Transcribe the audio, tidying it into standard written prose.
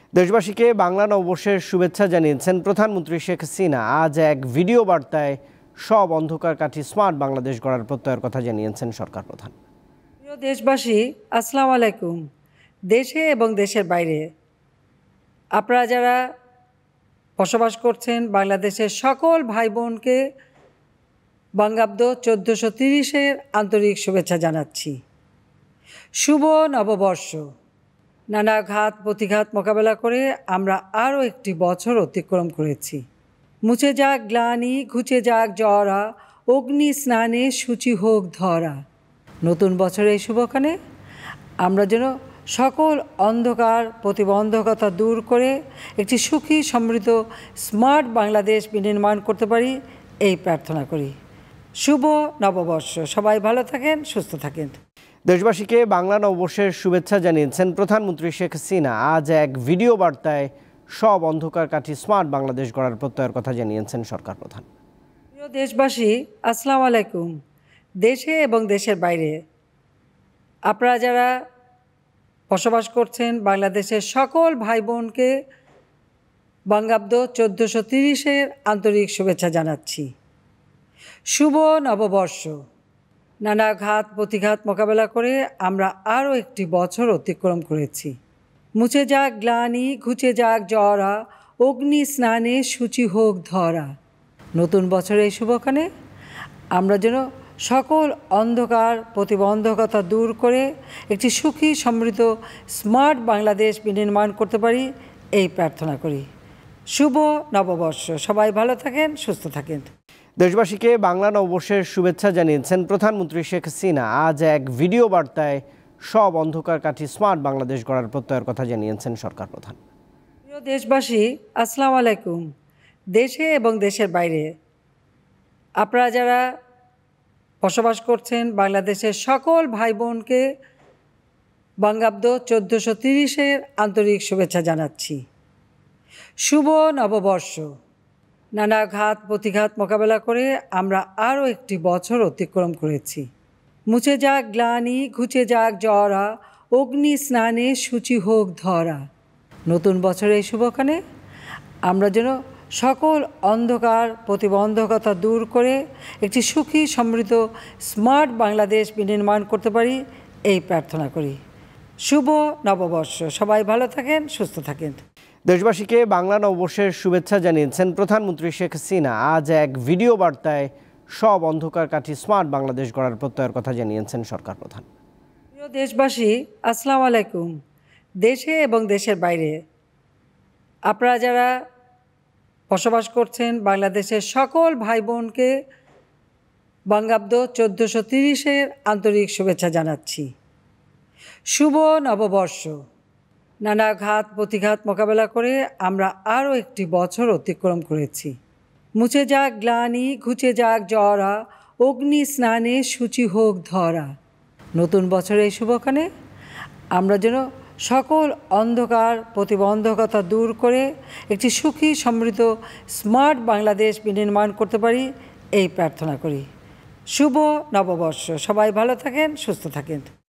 দেশবাসীকে বাংলা নববর্ষের শুভেচ্ছা জানিয়েছেন প্রধানমন্ত্রী শেখ হাসিনা। আজ এক ভিডিও বার্তায় সব অন্ধকার কাটি স্মার্ট বাংলাদেশ গড়ার প্রত্যয়ের কথা জানিয়েছেন সরকার প্রধান। প্রিয় দেশবাসী, আসসালামু আলাইকুম। দেশে এবং দেশের বাইরে আপনারা যারা বসবাস করছেন, বাংলাদেশের সকল ভাই বোনকে বঙ্গাব্দ 1430-এর আন্তরিক শুভেচ্ছা জানাচ্ছি। শুভ নববর্ষ। নানা ঘাত প্রতিঘাত মোকাবেলা করে আমরা আরও একটি বছর অতিক্রম করেছি। মুছে যাক গ্লানি, ঘুচে যাক জরা, অগ্নি স্নানে শুচি হোক ধরা। নতুন বছরের এই শুভক্ষণে আমরা যেন সকল অন্ধকার প্রতিবন্ধকতা দূর করে একটি সুখী সমৃদ্ধ স্মার্ট বাংলাদেশ বিনির্মাণ করতে পারি, এই প্রার্থনা করি। শুভ নববর্ষ। সবাই ভালো থাকেন, সুস্থ থাকেন। দেশবাসীকে বাংলা নববর্ষের শুভেচ্ছা জানিয়েছেন প্রধানমন্ত্রী শেখ হাসিনা। আজ এক ভিডিও বার্তায় সব অন্ধকার কাটি স্মার্ট বাংলাদেশ গড়ার প্রত্যয়ের কথা জানিয়েছেন সরকার প্রধান। প্রিয় দেশবাসী, আসসালামু আলাইকুম। দেশে এবং দেশের বাইরে আপনারা যারা বসবাস করছেন, বাংলাদেশের সকল ভাই বোনকে বঙ্গাব্দ 1430-এর আন্তরিক শুভেচ্ছা জানাচ্ছি। শুভ নববর্ষ। নানা ঘাত প্রতিঘাত মোকাবেলা করে আমরা আরও একটি বছর অতিক্রম করেছি। মুছে যাক গ্লানি, ঘুচে যাক জরা, অগ্নি স্নানে শুচি হোক ধরা। নতুন বছরের এই শুভক্ষণে আমরা যেন সকল অন্ধকার প্রতিবন্ধকতা দূর করে একটি সুখী সমৃদ্ধ স্মার্ট বাংলাদেশ বিনির্মাণ করতে পারি, এই প্রার্থনা করি। শুভ নববর্ষ। সবাই ভালো থাকেন, সুস্থ থাকেন। দেশবাসীকে বাংলা নববর্ষের শুভেচ্ছা জানিয়েছেন প্রধানমন্ত্রী শেখ হাসিনা। আজ এক ভিডিও বার্তায় সব অন্ধকার কাটি স্মার্ট বাংলাদেশ গড়ার প্রত্যয়ের কথা জানিয়েছেন সরকার প্রধান। প্রিয় দেশবাসী, আসসালামু আলাইকুম। দেশে এবং দেশের বাইরে আপনারা যারা বসবাস করছেন, বাংলাদেশের সকল ভাই বোনকে বঙ্গাব্দ 1430-এর আন্তরিক শুভেচ্ছা জানাচ্ছি। শুভ নববর্ষ। নানা ঘাত প্রতিঘাত মোকাবেলা করে আমরা আরও একটি বছর অতিক্রম করেছি। মুছে যাক গ্লানি, ঘুচে যাক জরা, অগ্নি স্নানে শুচি হোক ধরা। নতুন বছরের এই শুভক্ষণে আমরা যেন সকল অন্ধকার প্রতিবন্ধকতা দূর করে একটি সুখী সমৃদ্ধ স্মার্ট বাংলাদেশ বিনির্মাণ করতে পারি, এই প্রার্থনা করি। শুভ নববর্ষ। সবাই ভালো থাকেন, সুস্থ থাকেন। দেশবাসীকে বাংলা নববর্ষের শুভেচ্ছা জানিয়েছেন প্রধানমন্ত্রী শেখ হাসিনা। আজ এক ভিডিও বার্তায় সব অন্ধকার কাটি স্মার্ট বাংলাদেশ গড়ার প্রত্যয়ের কথা জানিয়েছেন সরকার প্রধান। প্রিয় দেশবাসী, আসসালামু আলাইকুম। দেশে এবং দেশের বাইরে আপনারা যারা বসবাস করছেন, বাংলাদেশের সকল ভাই বোনকে বঙ্গাব্দ 1430-এর আন্তরিক শুভেচ্ছা জানাচ্ছি। শুভ নববর্ষ। নানা ঘাত প্রতিঘাত মোকাবেলা করে আমরা আরও একটি বছর অতিক্রম করেছি। মুছে যাক গ্লানি, ঘুচে যাক জরা, অগ্নি স্নানে শুচি হোক ধরা। নতুন বছরের এই শুভক্ষণে আমরা যেন সকল অন্ধকার প্রতিবন্ধকতা দূর করে একটি সুখী সমৃদ্ধ স্মার্ট বাংলাদেশ বিনির্মাণ করতে পারি, এই প্রার্থনা করি। শুভ নববর্ষ। সবাই ভালো থাকেন, সুস্থ থাকেন।